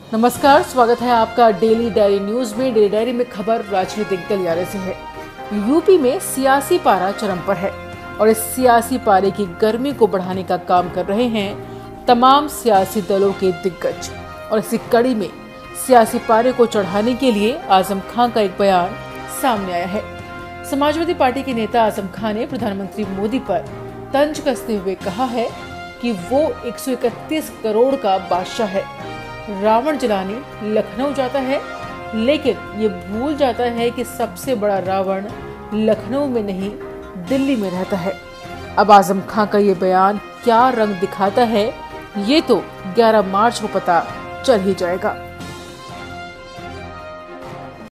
नमस्कार, स्वागत है आपका डेली डायरी न्यूज में। डेली डायरी में खबर राजनीतिक गलियारे से है। यूपी में सियासी पारा चरम पर है और इस सियासी पारे की गर्मी को बढ़ाने का काम कर रहे हैं तमाम सियासी दलों के दिग्गज। और इसी कड़ी में सियासी पारे को चढ़ाने के लिए आजम खान का एक बयान सामने आया है। समाजवादी पार्टी के नेता आजम खान ने प्रधानमंत्री मोदी पर तंज कसते हुए कहा है कि वो 131 करोड़ का बादशाह है। रावण जलाने लखनऊ जाता है, लेकिन ये भूल जाता है कि सबसे बड़ा रावण लखनऊ में नहीं दिल्ली में रहता है। अब आजम खान का ये बयान क्या रंग दिखाता है, ये तो 11 मार्च को पता चल ही जाएगा।